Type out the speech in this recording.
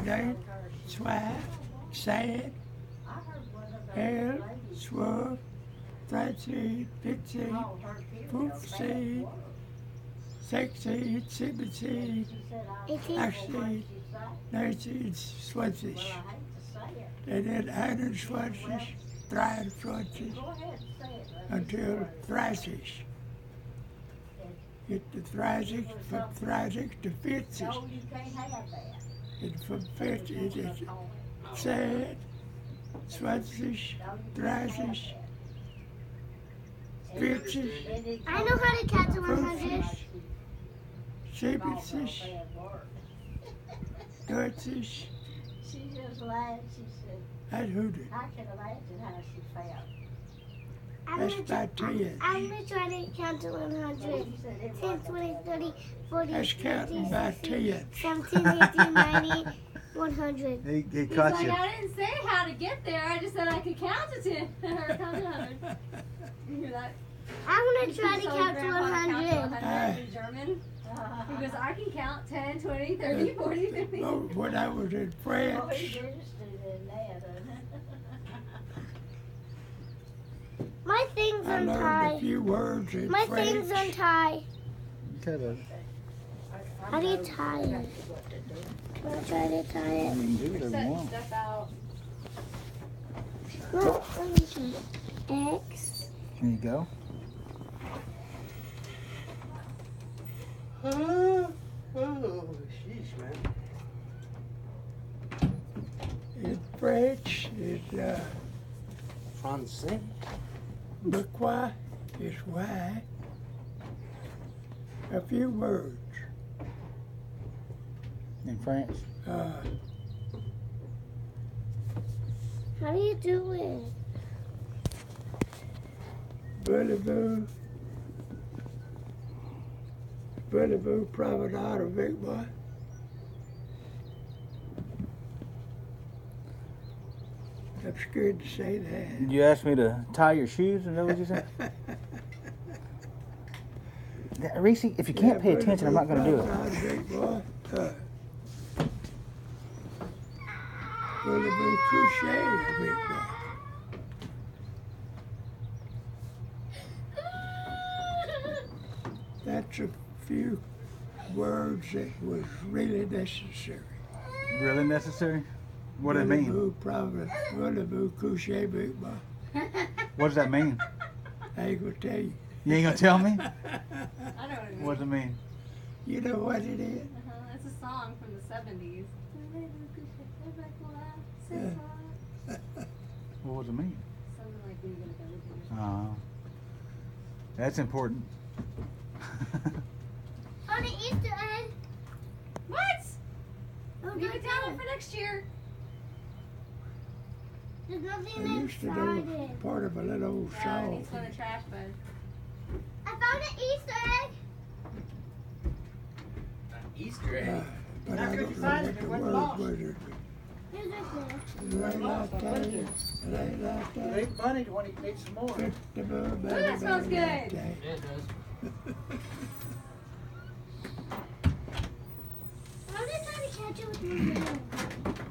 Nate, Swag, Sad, Hell, Swerve, Flatseed, Pitseed, Poofseed, Sexseed, Sevenseed, Axseed, Nurseed, Swatches. And then iron swatches, dry swatches, until thrices. Get the thrices, from thrices to fifties. No, you can't have that. And from fifties, it's sad, swatches, thrices, fifties, I know how to count to 100. seventies, thirties. She just laughed. She said, That's hooted. I can imagine how she felt. That's about 10. I'm going to try to count to 100. 10, 20, 30, 40, That's 50, counting by 10. 17, 18, 19, 100. He He's caught like, you. I didn't say how to get there. I just said I could count to 10 or count to 100. You hear that? I'm going to try to Tell count to Grandpa to count to 100. 100 in German. He goes, I can count 10, 20, 30, 40, 50. Oh, when I was in Oh, France, he's interested in that. My thing's I learned a untied. few words in My French. thing's untied. Okay, baby. How do you tie it? Can I try to tie You it? can do whatever you Set want. stuff out. No, let me try. X. There you go. Oh, sheesh, man. In French is Francais. pourquoi is why. A few words. In France. How do you do it? Voulez-vous, voulez-vous promenade avec moi? I'm scared to say that. You asked me to tie your shoes, is that what you said? Reese, if you can't pay attention, I'm not going to do it. Voulez-vous coucher avec moi? That's a few words that was really necessary. Really necessary? What does it mean? Voulez-vous coucher avec moi? What does that mean? I ain't gonna tell you. You ain't going to tell me? I know what it means. What does it mean? You know what it is? It's a song from the 70s. What does it mean? Something like when you're going to go with your That's important. On the Easter egg. What? Oh, You can tell it for next year. There's I nothing used to inside know it. part of a little old Yeah, it song. needs to go in the trash, bud. I found an Easter egg. Easter egg. But How I could don't you know find what it? the It went word lost. was. Here's right there. It ain't like that. It ain't like It that. ain't funny when he needs some more. Fit the boo, Ooh, that smells good. Yeah, it does. I'm gonna try to catch it with my hand.